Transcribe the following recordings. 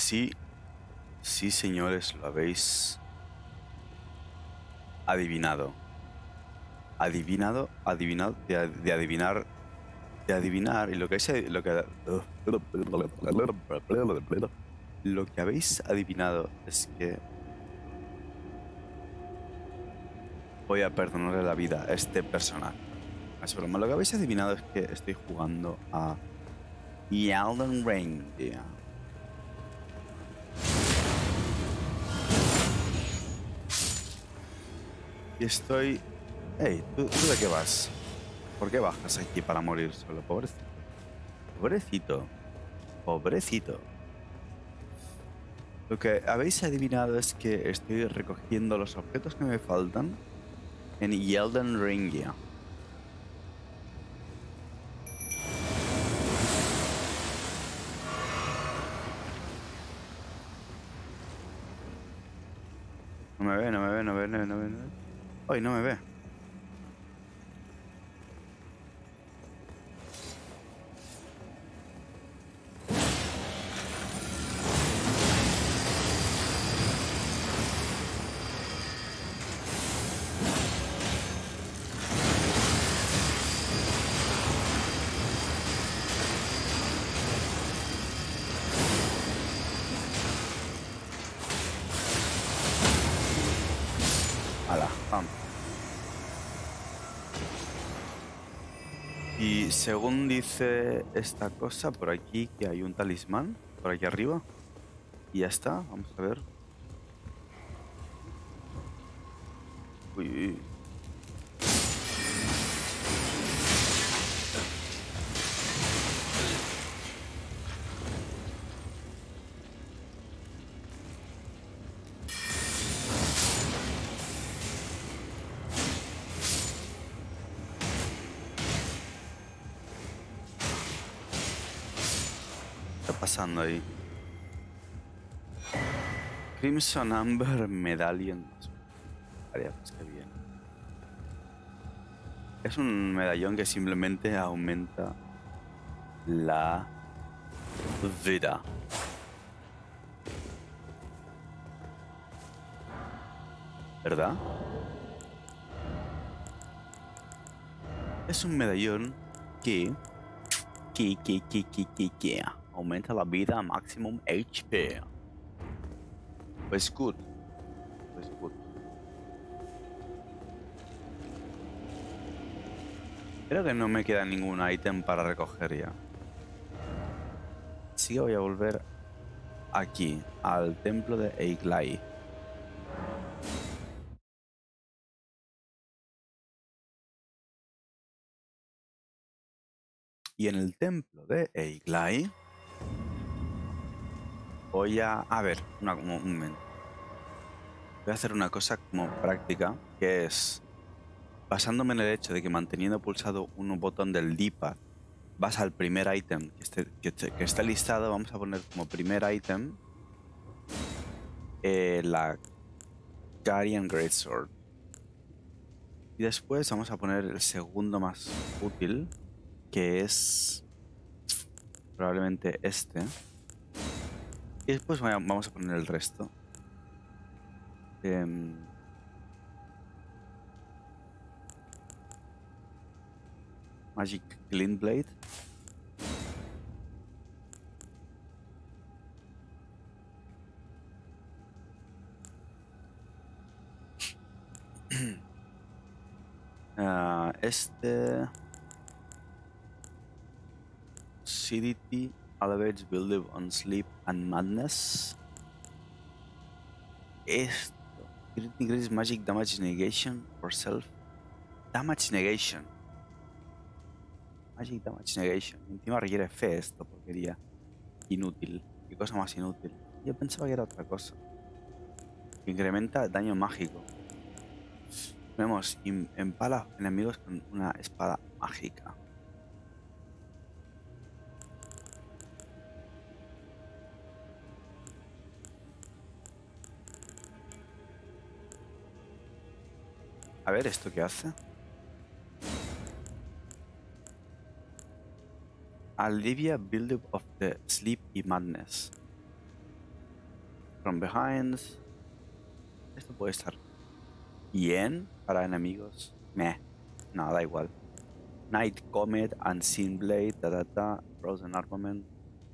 Sí, sí, señores, lo habéis adivinado. Adivinado, de adivinar, de adivinar. Y lo que habéis adivinado es que voy a perdonarle la vida a este personaje. No es broma, lo que habéis adivinado es que estoy jugando a Elden Ring, tío. Y estoy... Hey, ¿tú de qué vas? ¿Por qué bajas aquí para morir solo? Pobrecito. Pobrecito. Pobrecito. Lo que habéis adivinado es que estoy recogiendo los objetos que me faltan en Elden Ring. No me ve, no me ve, no me ve, no me ve, no me ve. Hoy no me ve. Ala, pam. Y según dice esta cosa por aquí, que hay un talismán por aquí arriba. Y ya está, vamos a ver. Uy, uy, uy. ¿Qué está pasando ahí? Crimson Amber Medallion. Vale, pues qué bien. Es un medallón que simplemente aumenta la vida. ¿Verdad? Es un medallón que, que aumenta la vida a maximum HP. Pues good. Pues good. Creo que no me queda ningún ítem para recoger ya. Así que voy a volver aquí, al templo de Eiglai. Y en el templo de Eiglai voy a ver, un momento. Voy a hacer una cosa como práctica, que es, basándome en el hecho de que manteniendo pulsado un botón del D-pad, vas al primer ítem que está listado. Vamos a poner como primer ítem la Guardian Greatsword. Y después vamos a poner el segundo más útil, que es probablemente este. Y después vamos a poner el resto. Magic Clean Blade. Este CDT elevates belief on sleep and madness. Esto increases magic damage negation for self. Damage negation. Magic damage negation. Encima requiere fe esto, porquería. Inútil. Qué cosa más inútil. Yo pensaba que era otra cosa. Incrementa daño mágico. Tenemos empala enemigos con una espada mágica. A ver, ¿esto qué hace? Alivia build-up of the sleep y madness. From behind. Esto puede estar bien para enemigos. Meh. No, da igual. Night Comet, Unseen Blade, Frozen Armament.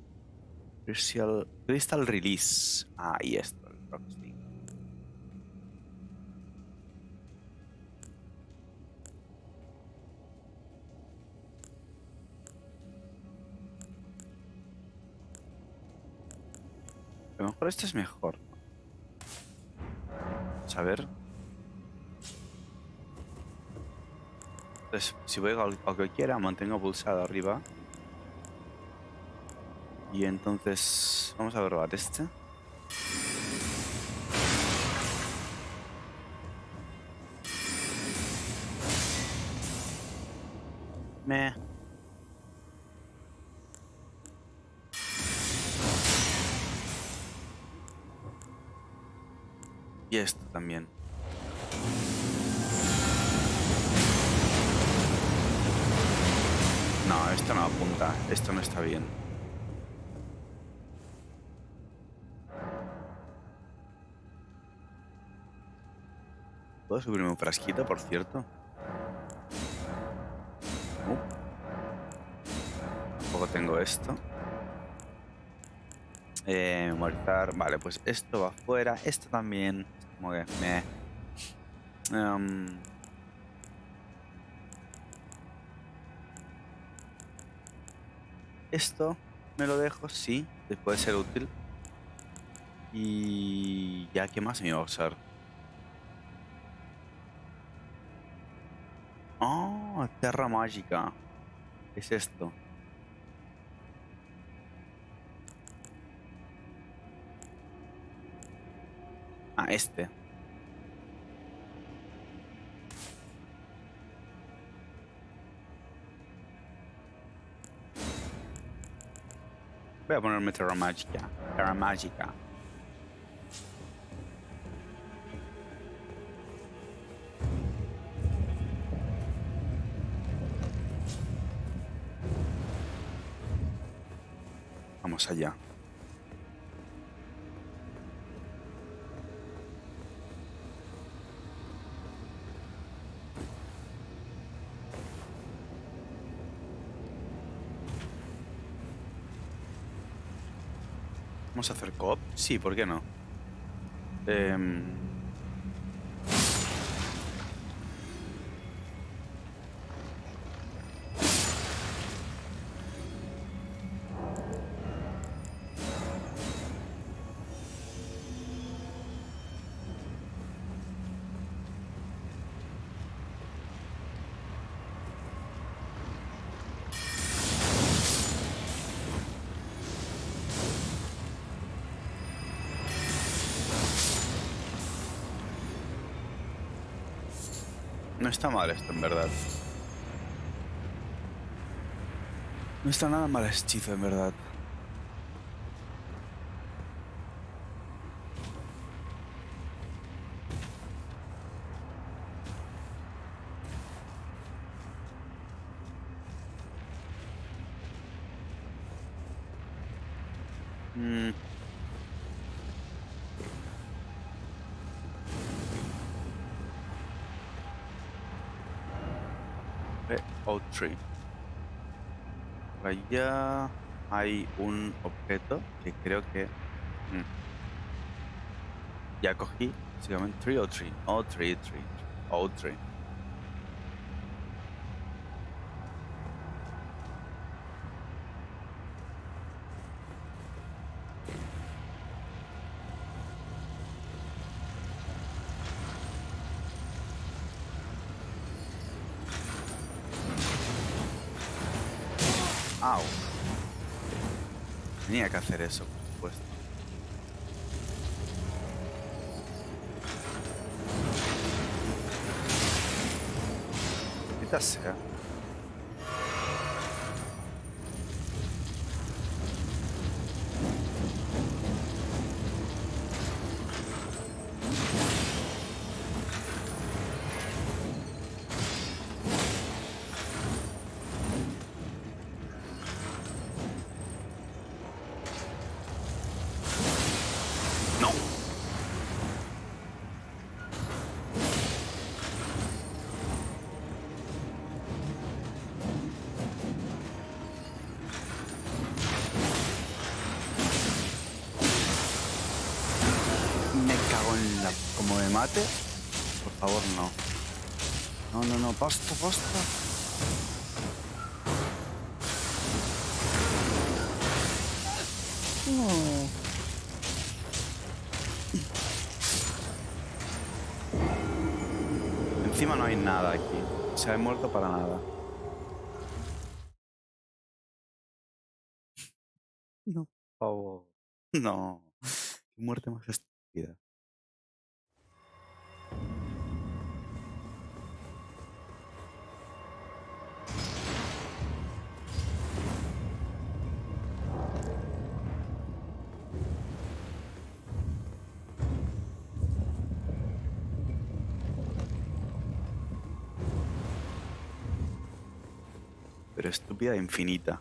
Crystal Release. Ah, y esto, el Rocksting. A lo mejor este es mejor. Vamos a ver. Entonces, si voy a cualquiera, mantengo pulsado arriba. Y entonces, vamos a probar este. Meh. Y esto también. No, esto no apunta. Esto no está bien. ¿Puedo subirme un frasquito, por cierto? Tampoco tengo esto. Memorizar. Vale, pues esto va fuera. Esto también. Como que meh. Esto me lo dejo, sí. Puede ser útil. Y ya, ¿qué más me iba a usar? Oh, Terra Mágica. ¿Qué es esto? Ah, este. Voy a ponerme Terra Mágica. Terra Mágica. Vamos allá. ¿Vamos a hacer co-op? Sí, ¿por qué no? No está mal esto, en verdad. No está nada mal este hechizo, en verdad. Mm. Oak Tree. Por allá hay un objeto que creo que... Ya cogí, básicamente, Tree o Tree. Oh, Tree. Oak Tree. Au. Tenía que hacer eso, por supuesto. Maldita sea. No. como me mate, por favor, no. No, no, no, basta, basta. No. Encima no hay nada aquí. Se ha muerto para nada. No, por favor. No. Qué muerte más estúpida. Pero estúpida e infinita.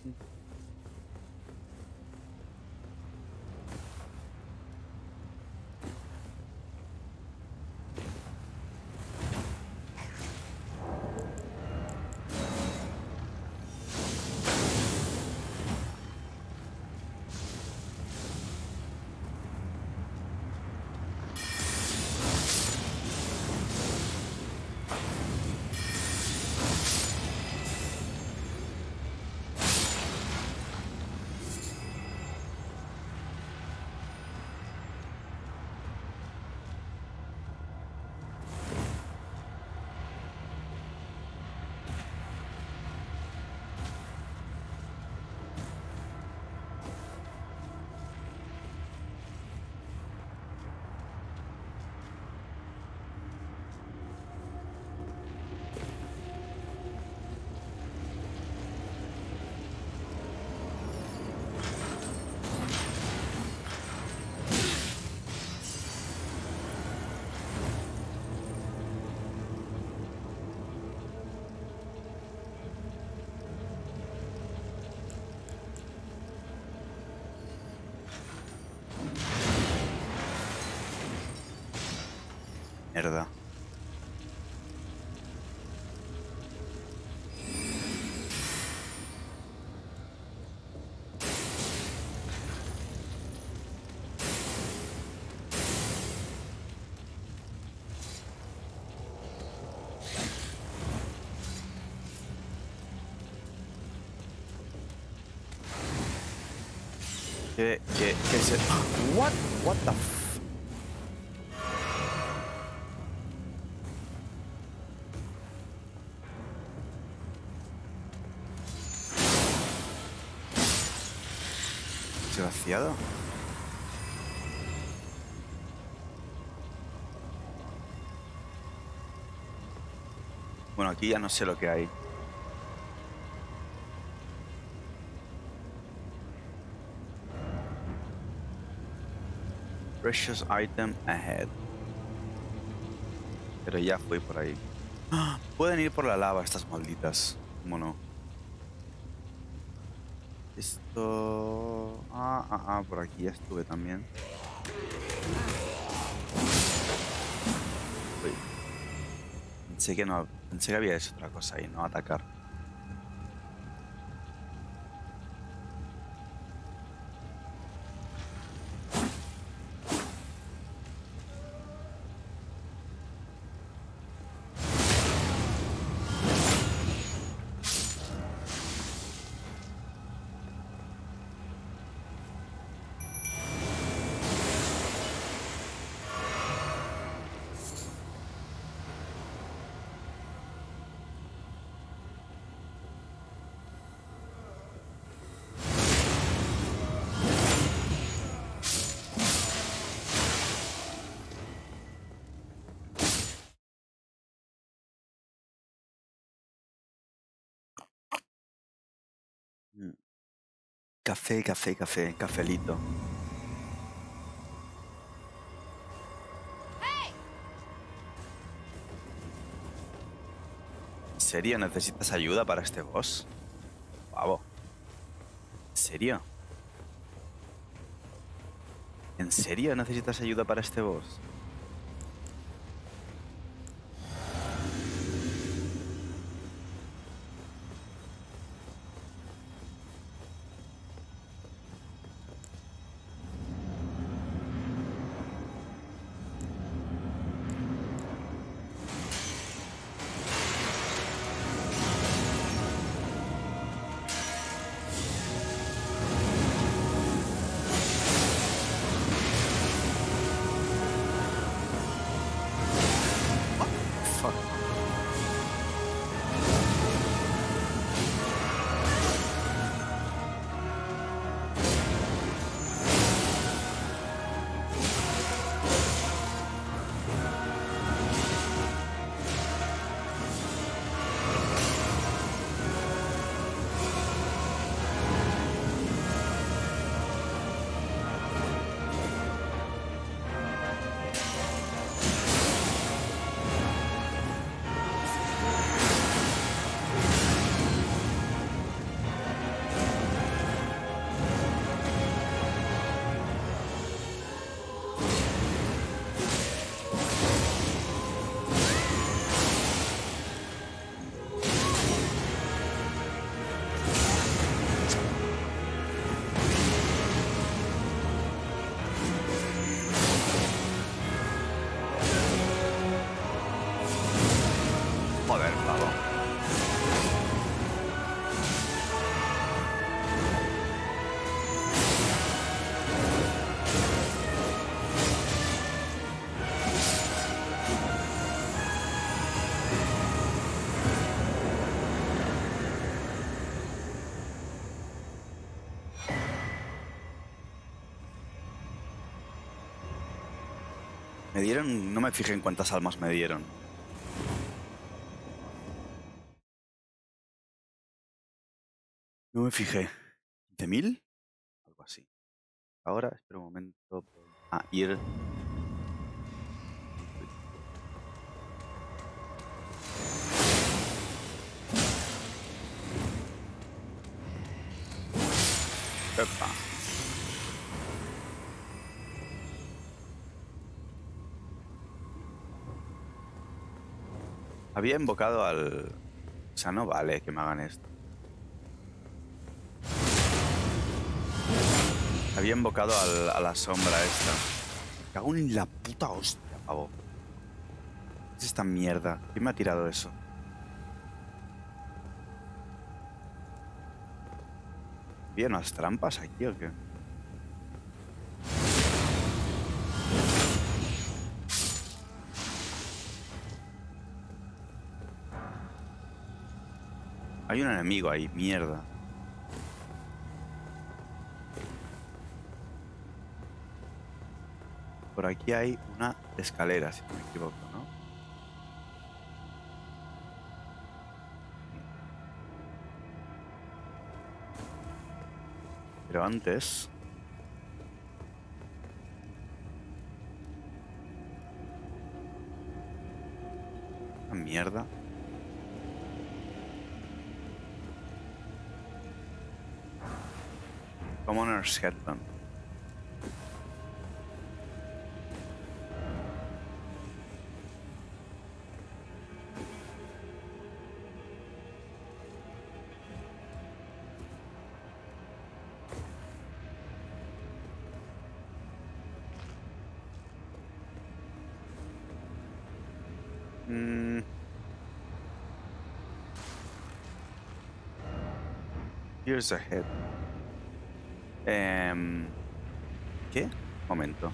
Mierda. ¿Qué se... What the f... Desgraciado. Bueno, aquí ya no sé lo que hay. Precious item ahead. Pero ya fui por ahí. ¡Ah! Pueden ir por la lava estas malditas. ¿Cómo no? Esto... por aquí ya estuve también. Uy. Pensé que había hecho otra cosa ahí, no atacar. Mm. Café, café, café, cafelito. ¿En serio necesitas ayuda para este boss? Pavo. ¿En serio? ¿En serio necesitas ayuda para este boss? Me dieron... No me fijé en cuántas almas me dieron. No me fijé. ¿15.000? Algo así. Ahora, espera un momento. Ah, ir... Epa. Había invocado al... O sea, no vale que me hagan esto. Había invocado a la sombra esta. Me cago en la puta hostia, pavo. ¿Qué es esta mierda? ¿Quién me ha tirado eso? ¿Había unas trampas aquí o qué? Hay un enemigo ahí, mierda. Por aquí hay una escalera, si no me equivoco, ¿no? Pero antes... Una mierda. Commoner's Headband. Here's a head. ¿Qué? Momento.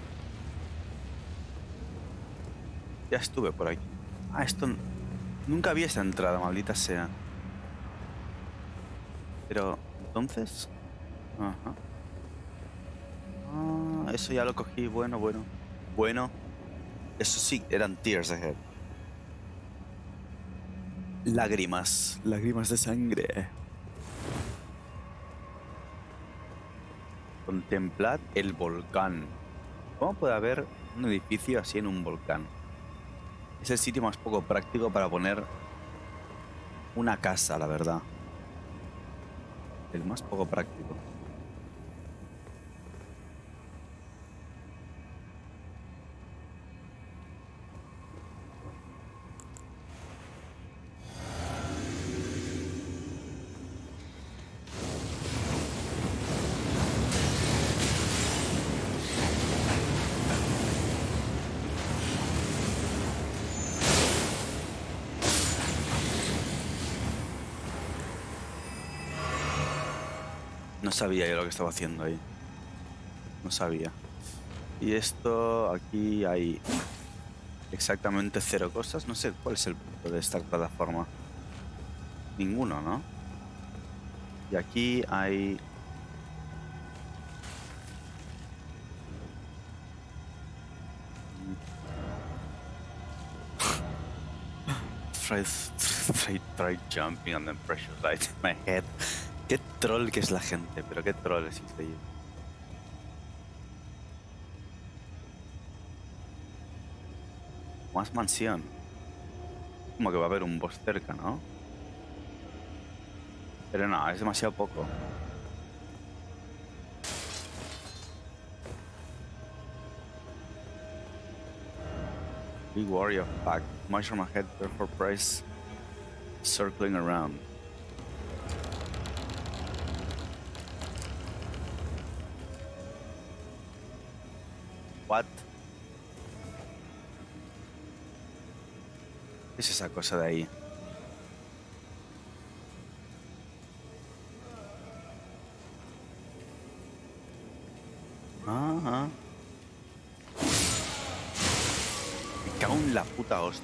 Ya estuve por aquí. Ah, esto... Nunca vi esta entrada, maldita sea. Pero, entonces... Ajá. Ah, eso ya lo cogí. Bueno, bueno. Bueno. Eso sí, eran tears ahead. Lágrimas. Lágrimas de sangre. Contemplad el volcán. ¿Cómo puede haber un edificio así en un volcán? Es el sitio más poco práctico para poner una casa, la verdad. El más poco práctico. No sabía yo lo que estaba haciendo ahí. No sabía. Y esto, aquí hay exactamente 0 cosas. No sé cuál es el punto de esta plataforma. Ninguno, ¿no? Y aquí hay... Try jumping on the pressure light in my head. Qué troll que es la gente, pero qué troll es increíble. Más mansión. Como que va a haber un boss cerca, ¿no? Pero no, es demasiado poco. Big warrior pack. Mushroom ahead, therefore price circling around. What? ¿Qué es esa cosa de ahí? Ah. Me cago en la puta hostia.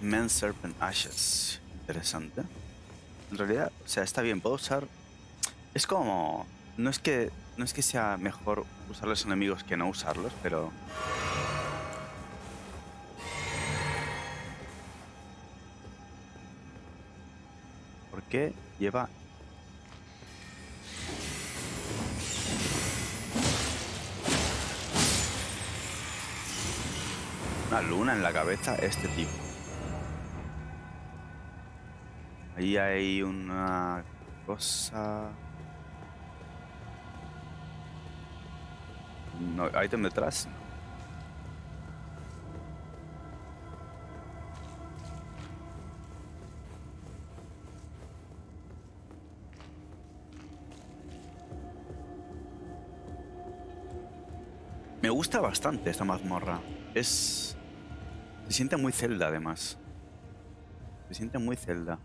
Men Serpent Ashes. Interesante. En realidad, o sea, está bien. Puedo usar... Es como... No es que sea mejor usar los enemigos que no usarlos, pero... ¿Por qué lleva una luna en la cabeza este tipo? Ahí hay una cosa... No, item detrás, no. Me gusta bastante esta mazmorra. Se siente muy Zelda, además. Se siente muy Zelda.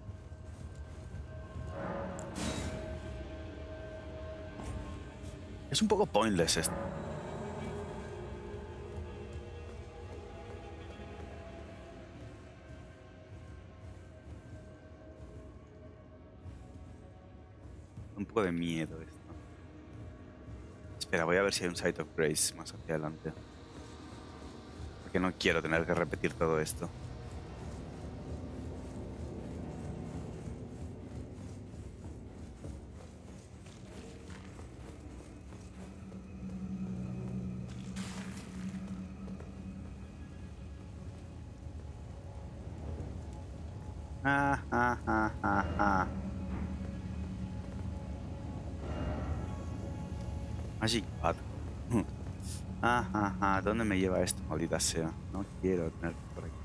Es un poco pointless esto. Un poco de miedo esto. Espera, voy a ver si hay un Site of Grace más hacia adelante. Porque no quiero tener que repetir todo esto. Ah, ah, ah, ah, ah. Magic Pad. Ah, ah, ah. ¿Dónde me lleva esto, maldita sea? No quiero tener por aquí.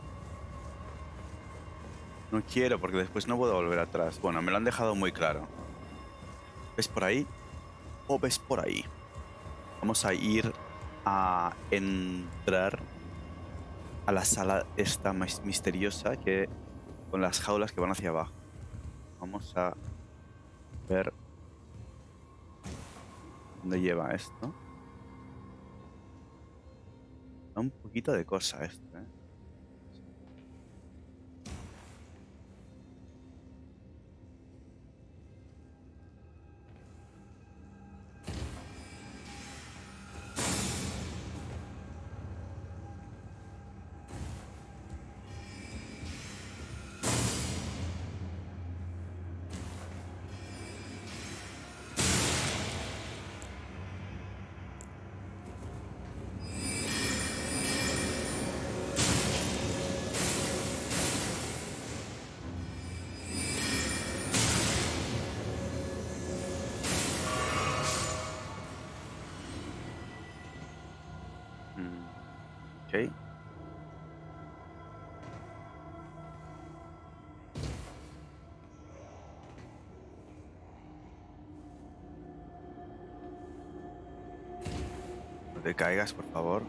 No quiero, porque después no puedo volver atrás. Bueno, me lo han dejado muy claro. ¿Ves por ahí? ¿O ves por ahí? Vamos a ir a entrar a la sala esta más misteriosa que con las jaulas que van hacia abajo. Vamos a ver dónde lleva esto. Da un poquito de cosa esto, ¿eh? Ok. No te caigas, por favor.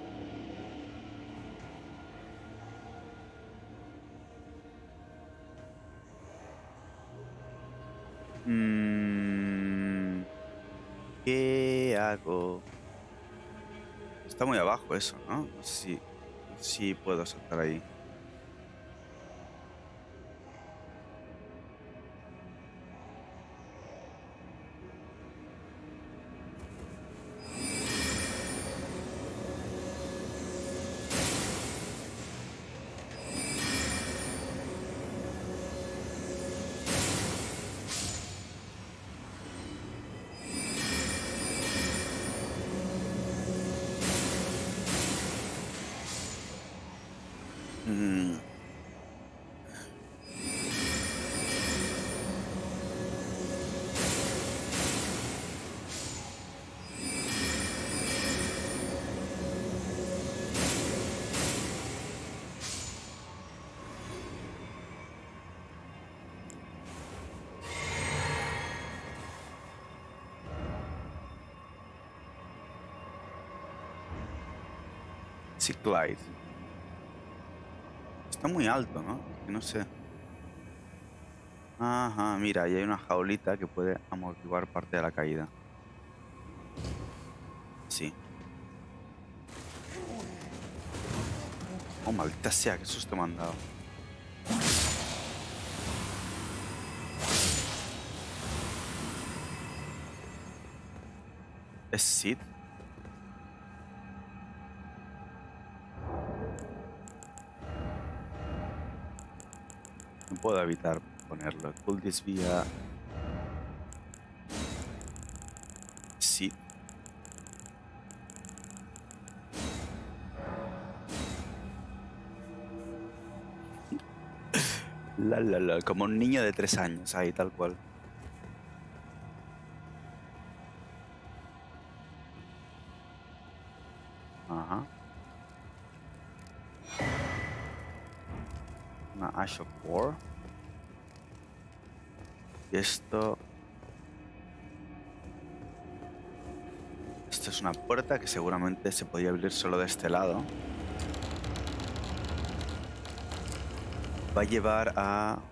¿Qué hago? Está muy abajo eso, ¿no? No sé si puedo saltar ahí. Mm, sí, Clyde. Está muy alto, ¿no? Es que no sé. Ajá, mira, ahí hay una jaulita que puede amortiguar parte de la caída. Sí. Oh, maldita sea, qué susto me han dado. ¿Es Sid? No puedo evitar ponerlo. Could this be a Sid? Como un niño de 3 años, ahí, tal cual. Ajá. Una Ash of War. Y esto... Esto es una puerta que seguramente se podía abrir solo de este lado. Va a llevar a...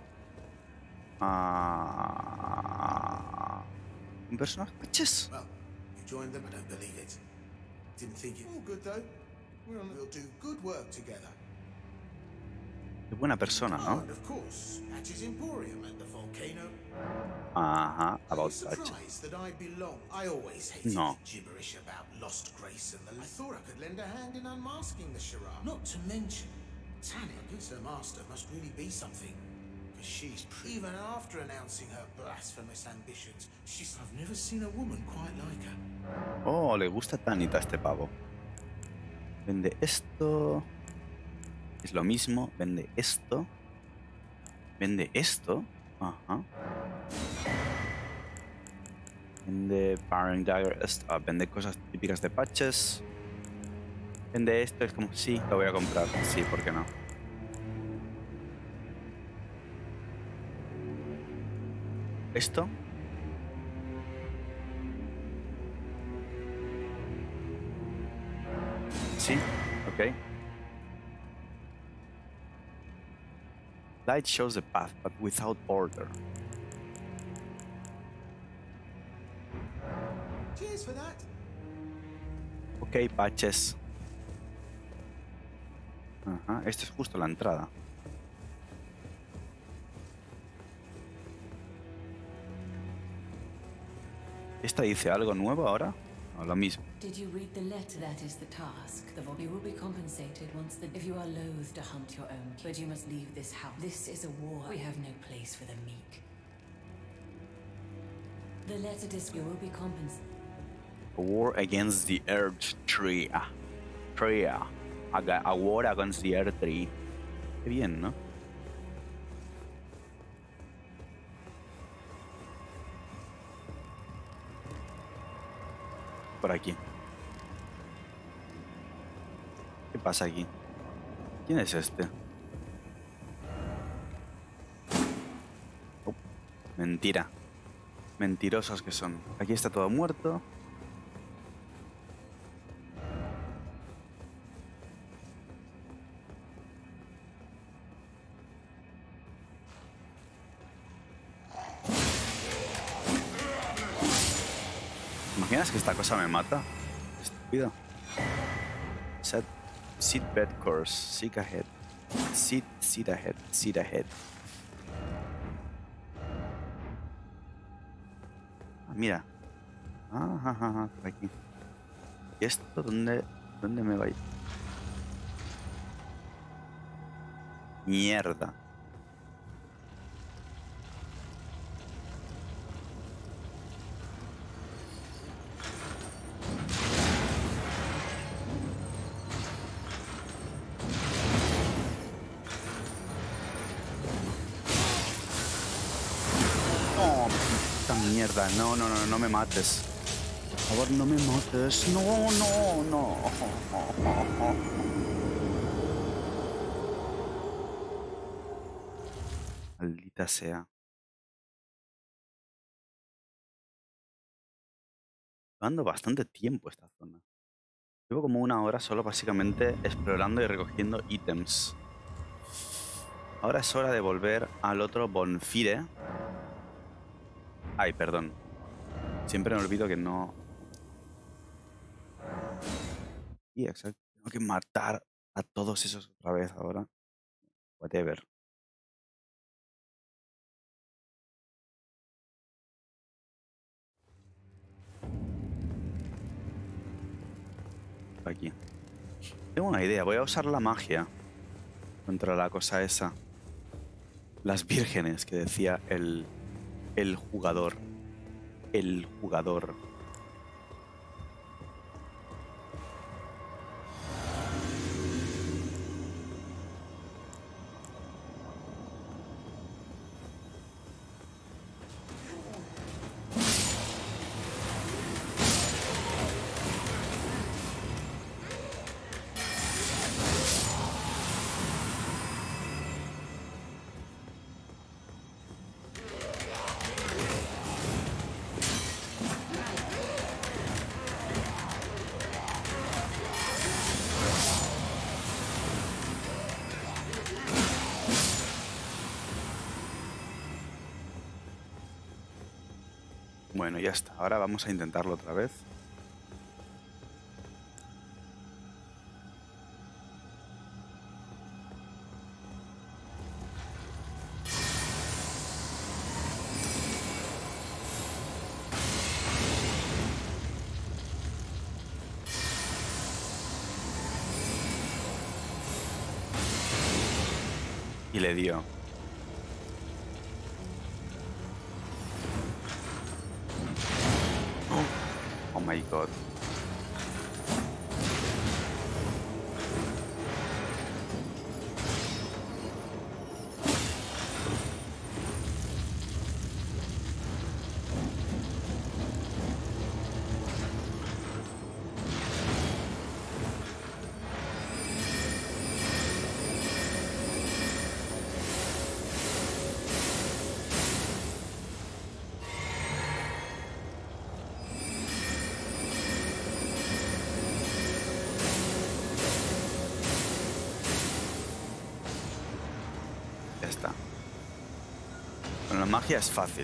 un personaje. ¡Patches! Well, you joined them, I don't believe it. Didn't think it. All good though. We'll do good work together. Qué buena persona, Oh, ¿no? and of course, Patch's Emporium at the volcano. Ajá, Are you about Patches. surprised that I belong? I always hated No. the gibberish about lost grace and the. I thought I could lend a hand in unmasking the charade. Not to mention, Tanya, I guess her master must really be something. Because she's even after announcing her blasphemous ambitions, I've never seen a woman quite like her. Oh, le gusta Tanita a este pavo. Vende esto. Es lo mismo. Vende esto. Vende esto. Ajá. Vende Parent Dagger. Vende cosas típicas de Patches. Vende esto. Es como, sí, lo voy a comprar. Sí, ¿por qué no? Esto. Sí, ok. Light shows the path, but without order. Cheers for that. Ok, Patches. Ajá, esta es justo la entrada. ¿Esta dice algo nuevo ahora? No, lo mismo. Did you read the letter? That is the task. You will be compensated once if you are loath to hunt your own, but you must leave this house. This is a war. We have no place for the meek. The letter you will be compensated. A war against the Earth Tree. A war against the Earth Tree. Qué bien, ¿no? Por aquí. ¿Qué pasa aquí? ¿Quién es este? Oh, mentira. Mentirosos que son. Aquí está todo muerto. ¿Te imaginas que esta cosa me mata? Estúpido. Sit bed course. Seek ahead. Sit ahead. Sit ahead. Ah, mira. Ajá, por aquí. ¿Y esto dónde me va a ir? Mierda. No, puta mierda. No me mates. Por favor, no me mates. No. Maldita sea. Llevando bastante tiempo esta zona. Llevo como 1 hora solo básicamente explorando y recogiendo ítems. Ahora es hora de volver al otro Bonfire. Ay, perdón. Siempre me olvido que no... Sí, exacto. Tengo que matar A todos esos otra vez ahora. Whatever. Aquí. Tengo una idea. Voy a usar la magia contra la cosa esa. Las vírgenes que decía el jugador. El jugador. Bueno, ya está. Ahora vamos a intentarlo otra vez. Y le dio. Oh my god. Ya está. Bueno, la magia es fácil.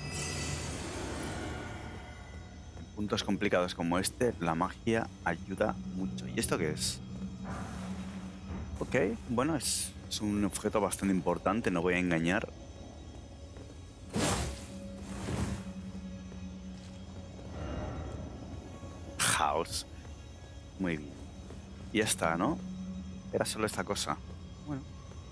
En puntos complicados como este, la magia ayuda mucho. ¿Y esto qué es? Ok, bueno, es un objeto bastante importante, no voy a engañar. House. Muy bien. Y ya está, ¿no? Era solo esta cosa. Bueno.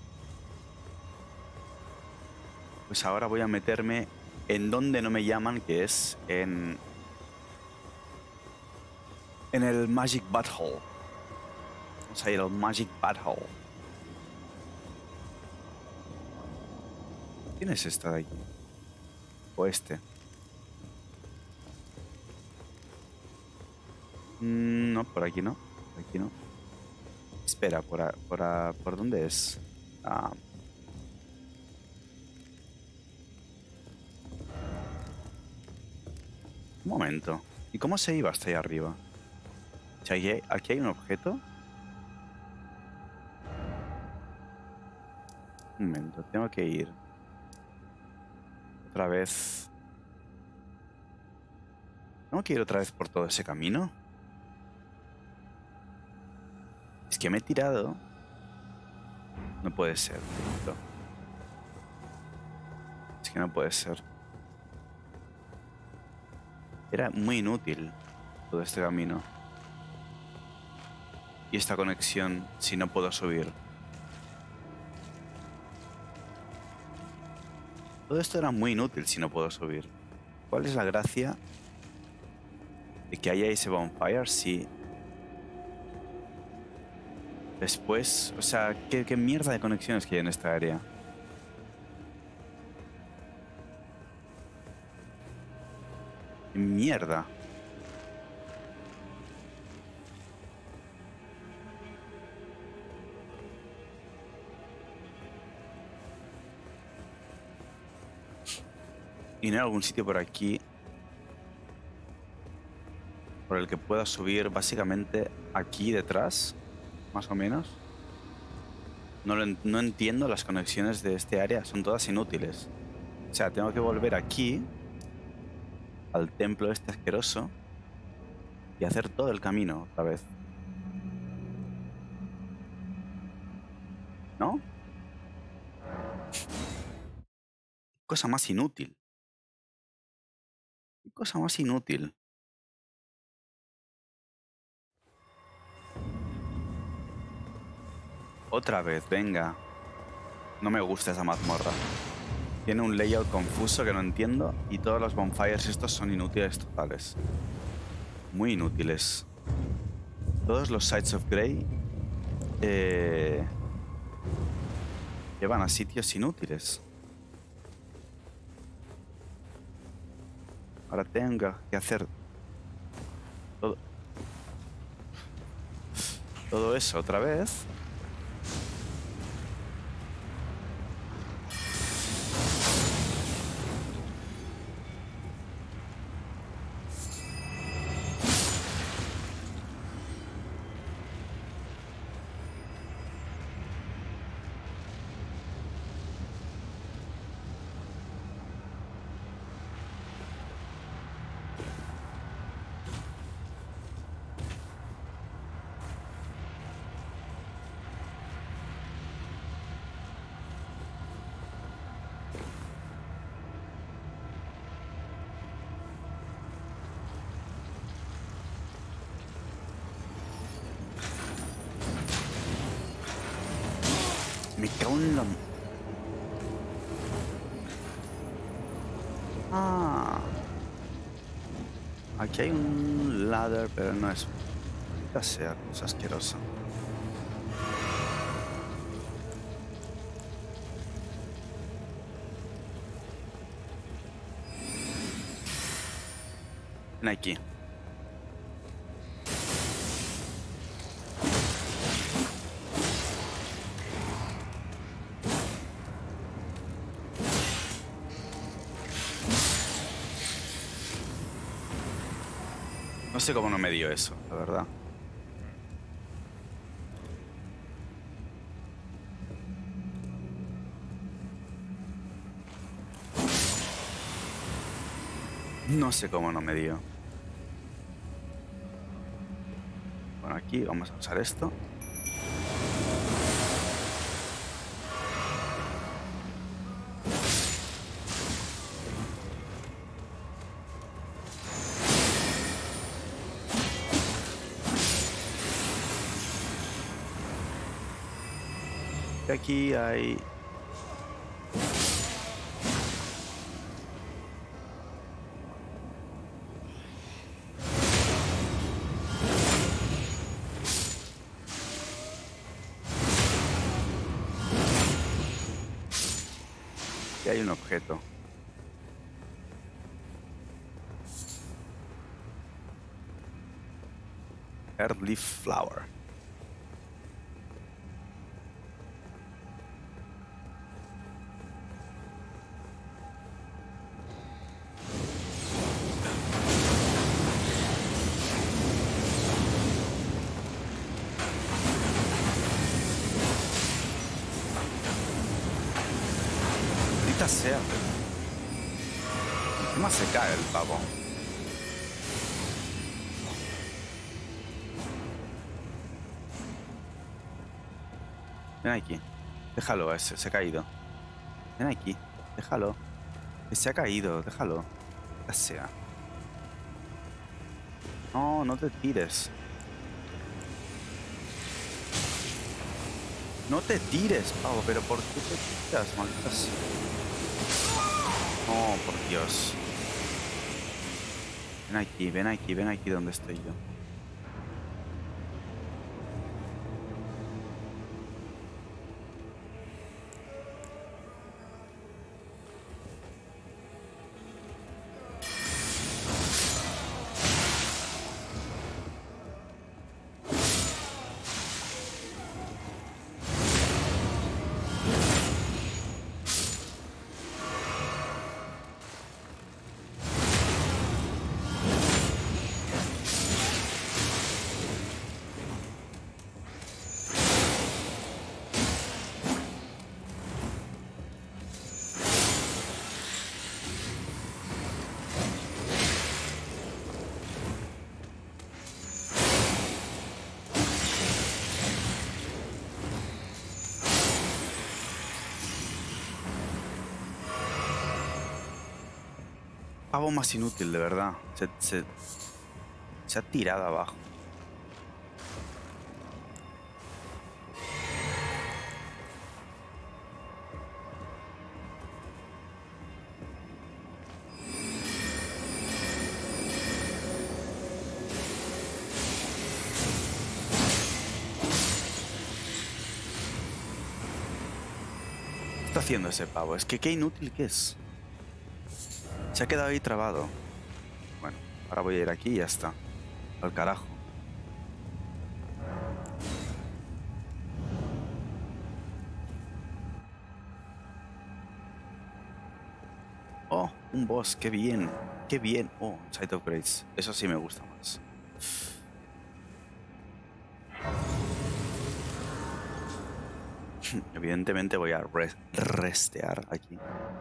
Pues ahora voy a meterme en donde no me llaman, que es en el Magic Butthole. Vamos a ir al Magic Butthole. ¿Quién es esta de aquí? ¿O este? No, por aquí no. Por aquí no. Espera, ¿por dónde es? Ah, un momento. ¿Y cómo se iba hasta ahí arriba? O sea, aquí hay un objeto. Un momento, tengo que ir. Otra vez. ¿Tengo que ir otra vez por todo ese camino? Es que me he tirado. No puede ser, tío. Es que no puede ser. Era muy inútil todo este camino. Y esta conexión si no puedo subir. Todo esto era muy inútil si no puedo subir. ¿Cuál es la gracia de que haya ese bonfire si después... O sea, ¿qué mierda de conexiones que hay en esta área? ¿Qué mierda? Y no hay algún sitio por aquí por el que pueda subir básicamente aquí detrás, más o menos. No entiendo las conexiones de este área, son todas inútiles. O sea, tengo que volver aquí al templo este asqueroso y hacer todo el camino otra vez. ¿No? Cosa más inútil. Qué cosa más inútil. Otra vez, venga. No me gusta esa mazmorra. Tiene un layout confuso que no entiendo y todos los bonfires estos son inútiles totales. Muy inútiles. Todos los Sites of Grey llevan a sitios inútiles. Ahora tengo que hacer todo eso otra vez. Me cago en la... Ah. Aquí hay un ladder, pero no es... Ya sea, es asqueroso. Ven aquí. No sé cómo no me dio eso, la verdad. No sé cómo no me dio. Bueno, aquí vamos a usar esto. Y aquí hay... Aquí hay un objeto. Earthleaf Flower. Maldita sea. Encima se cae el pavo. Ven aquí. Déjalo, ese se ha caído. Ven aquí. Déjalo. Que se ha caído, déjalo. Ya sea. No, no te tires. No te tires, pavo, pero ¿por qué te tiras, maldita sea? Oh, por Dios. Ven aquí donde estoy yo. Pavo más inútil, de verdad. Se ha tirado abajo. ¿Qué está haciendo ese pavo? Es que qué inútil que es. Se ha quedado ahí trabado. Bueno, ahora voy a ir aquí y ya está. Al carajo. Oh, un boss, qué bien. Qué bien. Oh, Sight of Grace. Eso sí me gusta más. Evidentemente voy a restear aquí.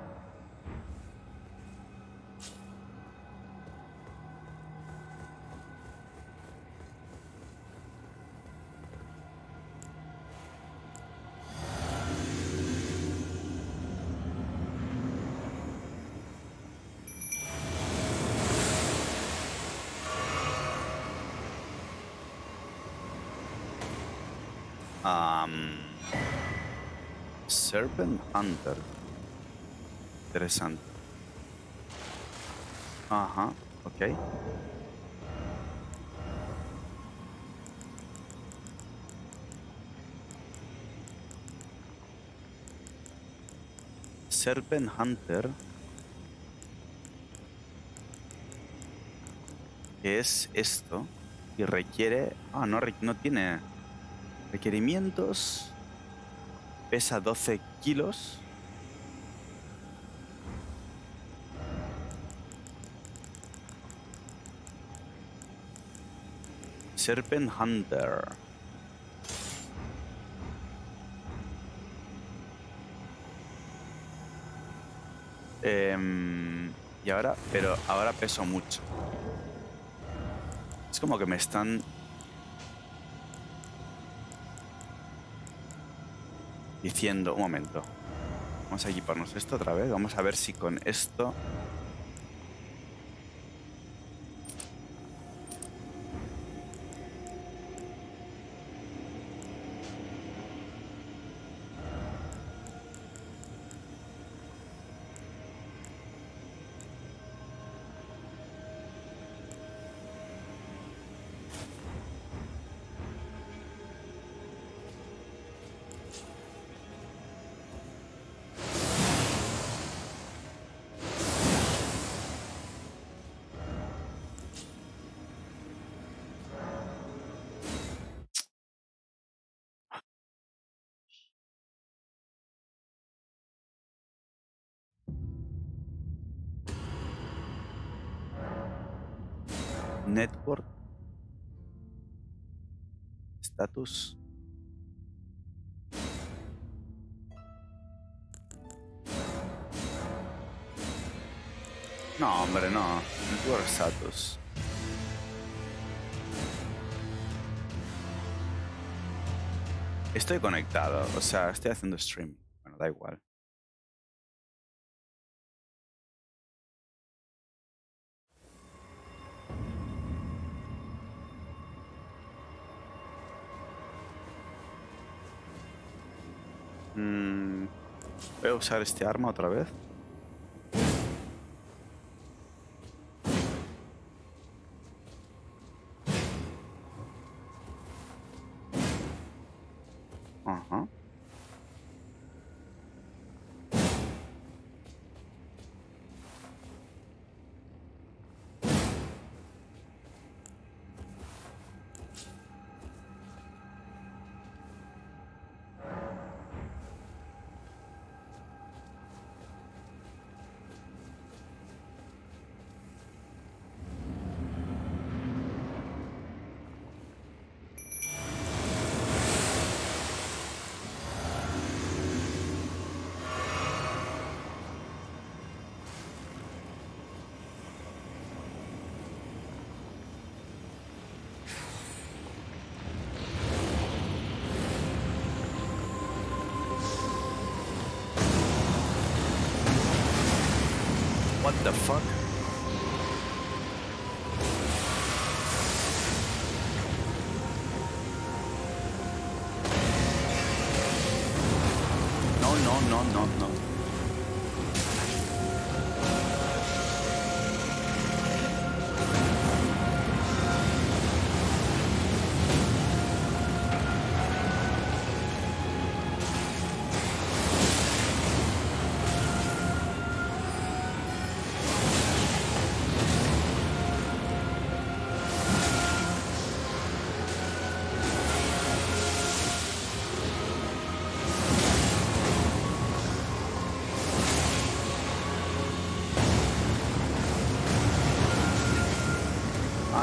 Serpent Hunter. Interesante. Ajá, ok. Serpent Hunter. ¿Qué es esto? Y requiere... Ah, no tiene requerimientos. Pesa 12 kilos. Serpent Hunter. Y ahora... Pero ahora peso mucho. Es como que me están... diciendo... Un momento. Vamos a equiparnos esto otra vez. Vamos a ver si con esto... Network. Status. No, hombre, no. Network status. Estoy conectado, o sea, estoy haciendo streaming. Bueno, da igual. Voy a usar este arma otra vez. Ajá. What the fuck?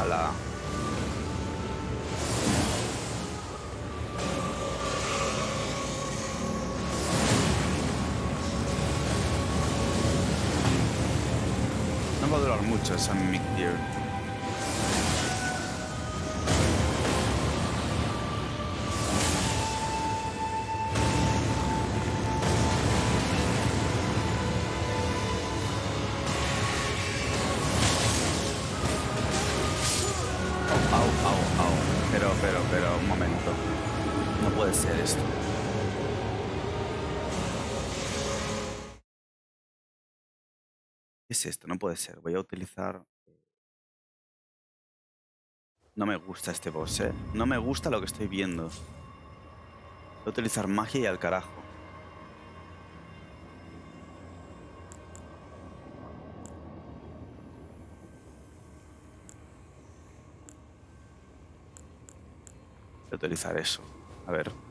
¡Hala! No va a durar mucho esa Mimic Tear. Pero, un momento. No puede ser esto. ¿Qué es esto? No puede ser. Voy a utilizar... No me gusta este boss, ¿eh? No me gusta lo que estoy viendo. Voy a utilizar magia y al carajo. Voy a utilizar eso. A ver.